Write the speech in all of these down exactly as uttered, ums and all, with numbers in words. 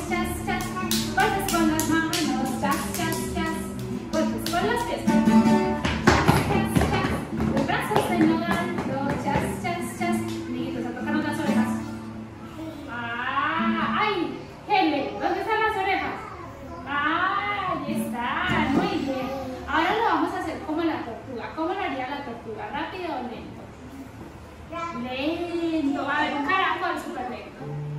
chas, chas. Golpes con las manos, chas, chas, chas. Golpes con los pies. Chas, chas, chas. Los brazos en lo alto, chas, chas, chas. Amiguitos, a tocarnos las orejas. Ah, ¡ay! Gele, ¿dónde están las orejas? Ah, ahí están, muy bien. Ahora lo vamos a hacer como la tortuga. ¿Cómo lo haría la tortuga? ¿Rápido o lento? Lento. A ver, un caracol súper lento.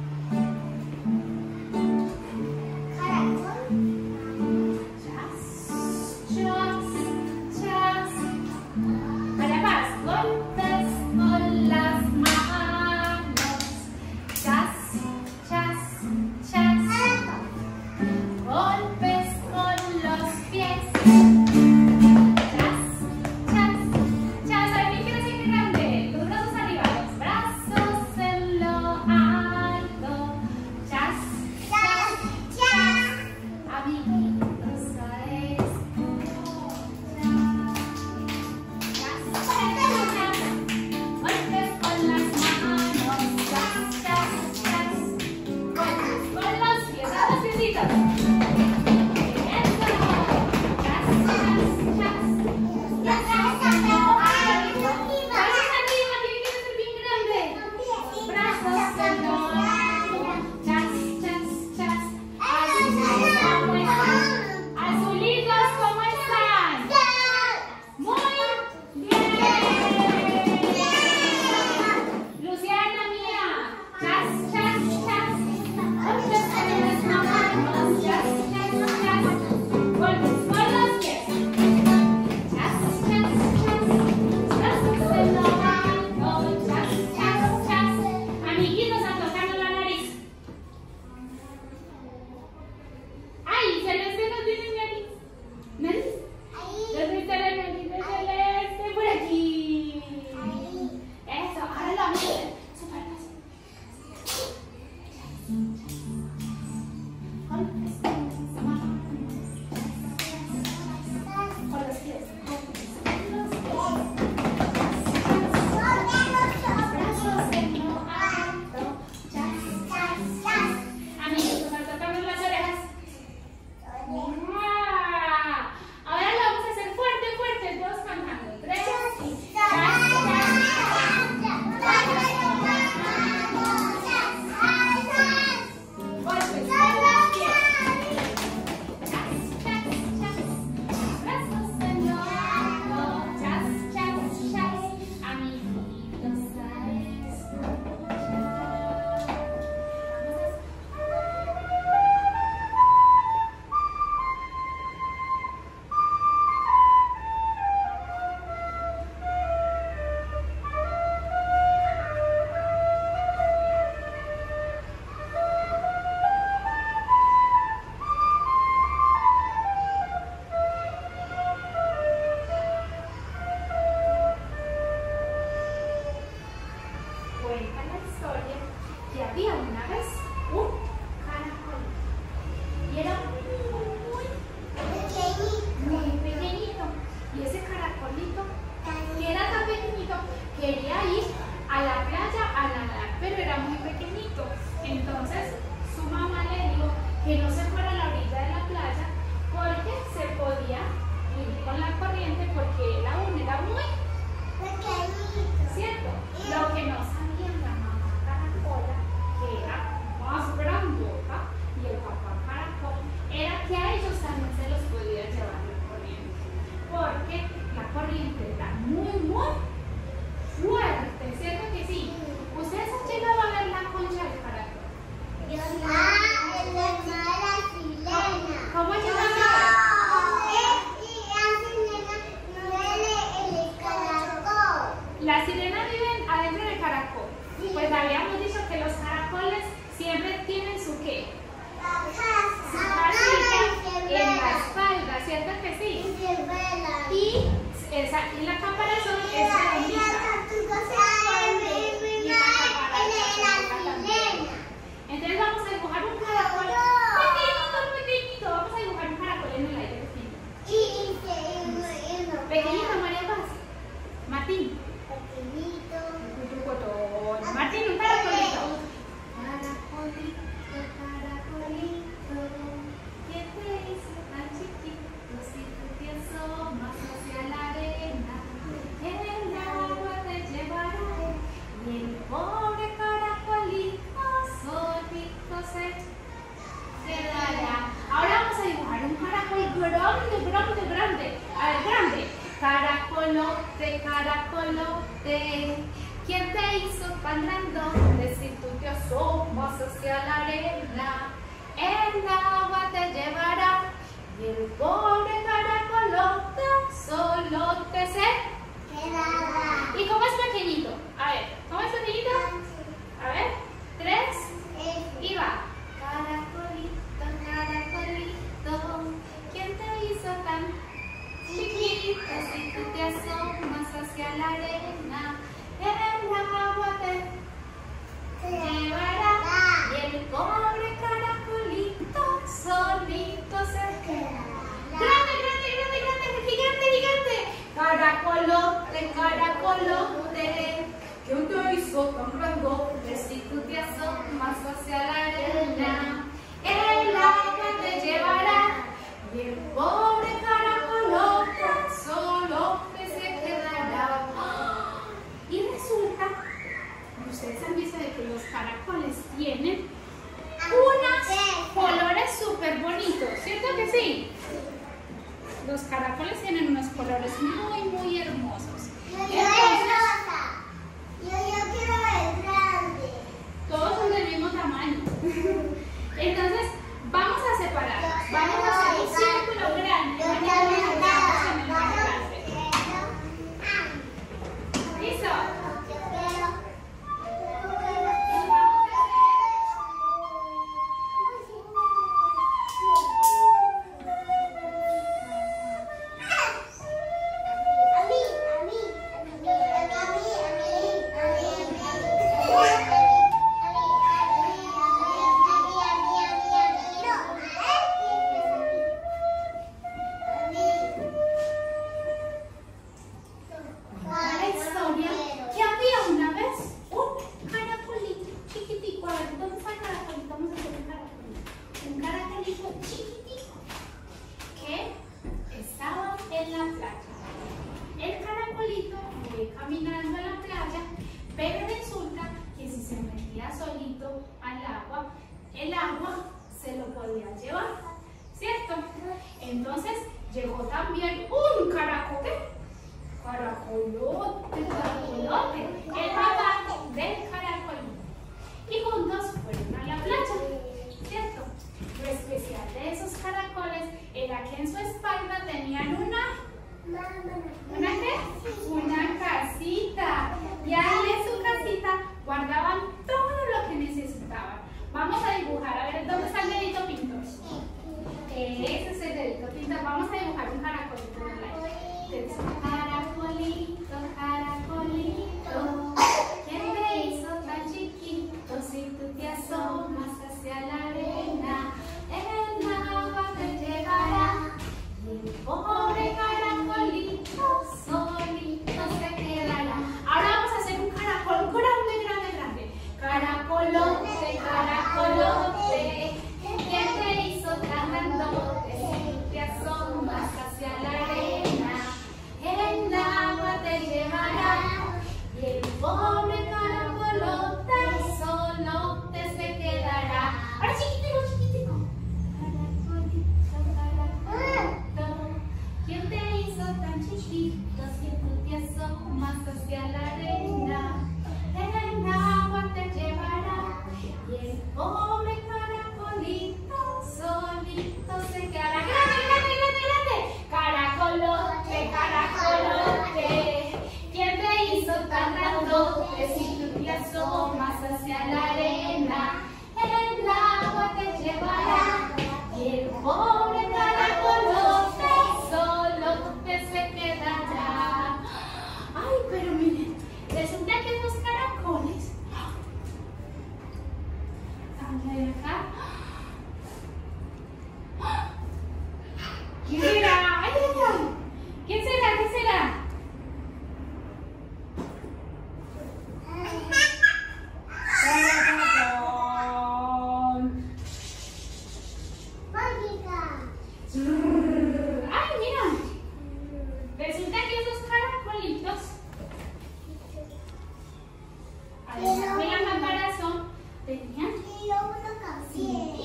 Las sirenas viven adentro del caracol. Pues habíamos dicho que los caracoles siempre tienen quedará. Ahora vamos a dibujar un caracol grande, grande, grande. A ver, grande. Caracolote, caracolote. ¿Quién te hizo tan grandote? Si tú te asomas hacia la arena, el agua te llevará. Y el pobre caracolote solo te se quedará. ¿Y cómo es pequeñito? A ver, ¿cómo es pequeñito? A ver, tres, y va. Caracolito, caracolito, ¿quién te hizo tan chiquito? Si tú te asomas hacia la arena, el agua te llevará. Y el pobre caracolito solito se quedará. Grande, grande, grande, grande, gigante, gigante. Caracolote, caracolote, ¿quién te hizo tan grandote? Si tú te asomas hacia la arena, el agua te llevará. Y el pobre caracolote solo te se quedará. Y resulta, ustedes han visto de que los caracoles tienen unos colores súper bonitos, ¿cierto que sí? Los caracoles tienen unos colores muy, muy hermosos. Entonces, Yo, yo quiero el grande. todos son del mismo tamaño. Entonces, vamos a separar. Vamos a hacer un círculo grande. Mañana nos vemos en el más grande. ¿Listo? Caminando a la playa, pero resulta que si se metía solito al agua, el agua se lo podía llevar, ¿cierto? Entonces llegó también un caracote, caracolote, caracolote, el papá del caracolito, y juntos fueron a la playa, ¿cierto? Lo especial de esos caracoles era que en su espalda tenían una ¿Una qué? Una casita. Y ahí en su casita guardaban todo lo que necesitaban. Vamos a dibujar, a ver, ¿dónde está el dedito pintor? Ese es el dedito pintor. Vamos a dibujar un caracolito en el aire. Caracolito, caracolito, ¿quién te hizo tan chiquito? Si tú te asomas hacia la arena, el agua te llevará. Y el pobre caracolito solito se quedará. Ahora vamos a hacer un caracol grande, grande, grande. Caracolote, caracolote, ¿quién te hizo tan grandote? Si tú te asomas hacia la arena, el agua te llevará. Y el pobre caracolote solo te se quedará. Ahora chiquitico, chiquitico. Caracolito, caracolito, ¿quién te hizo tan chiquito? Si tú te asomas hacia la arena, el agua te llevará. Y el pobre caracolito solito se quedará. ¡Grande, grande, grande, grande! Caracolote, caracolote, ¿quién te hizo tan grandote? Si tú te asomas hacia la arena, el agua te llevará. Y el pobre caracolote solo te se quedará. Ay, pero miren, resulta que esos caracoles, vamos a ver acá. ¿Quién será? ¡Ay, ay! ¿Quién será? ¿Quién será? ¡Ay, mira! Resulta que esos caracolitos, además de la caparazón, tenían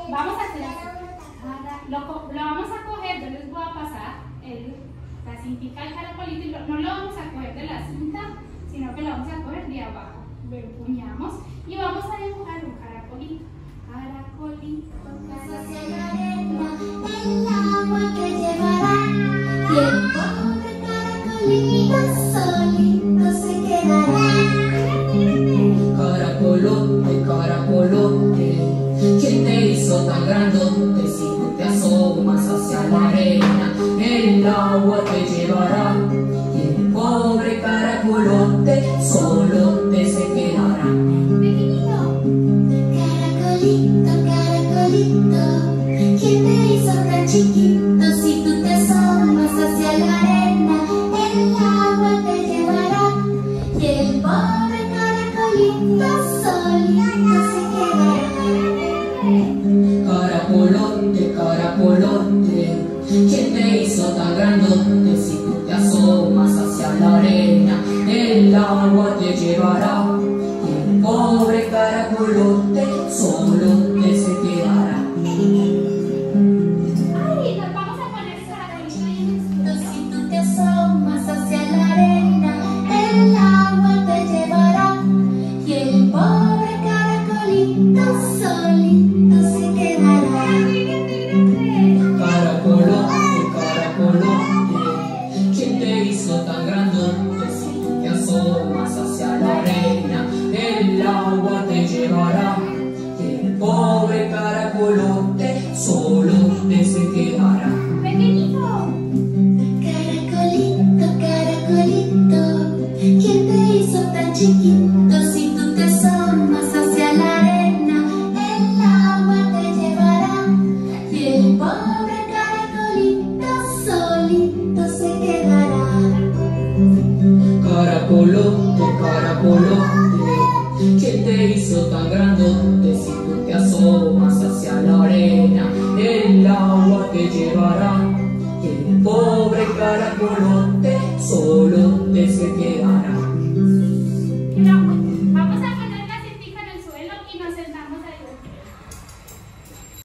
Vamos a hacer cada- lo, co- lo vamos a coger, yo les voy a pasar el, la cintica del caracolito y lo- no lo vamos a coger de la cinta, sino que lo vamos a coger de abajo. Lo empuñamos y vamos a dibujar un caracolito. Caracolito, Hacia la arena, el agua te llevará. Y el pobre caracolito solito se quedará. Caracolote, caracolote, ¿quién te hizo tan grandote? Si tú te asomas hacia la arena, el agua te llevará. Y el pobre caracolote solote se quedará. pequeñito. Caracolito, caracolito, ¿quién te hizo tan chiquito? Si tú te asomas hacia la arena, el agua te llevará. Y el pobre caracolito solito se quedará. Caracolote, caracolote, ¿quién te hizo tan grandote? Si tú te asomas hacia la arena, el agua te llevará. Y el pobre caracolote solote se quedará. Ay, nos vamos a poner el caracolito ahí en el suelo. Si tú te asomas hacia la arena, el agua te llevará. Y el pobre caracolito solito se quedará. Caracolote, caracolote, ¿quién te hizo tan grandote? Si tú te asomas hacia la arena, el agua te llevará. Y el pobre caracolote solote se quedará. Pequeñito. Caracolito, caracolito, ¿quién te hizo tan chiquito? Si tú te asomas hacia la arena, el agua te llevará. Y el pobre caracolito solito se quedará. Caracolote, caracolote, ¿quién te hizo tan grandote? Si tú te asomas hacia la arena, el agua te llevará. Y el pobre caracolote